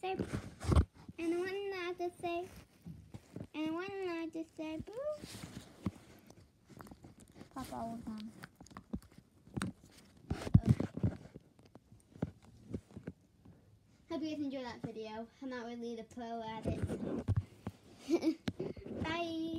say, anyone allowed to say, anyone allowed to say, boo? Papa was on. Hope you guys enjoyed that video. I'm not really the pro at it. Bye.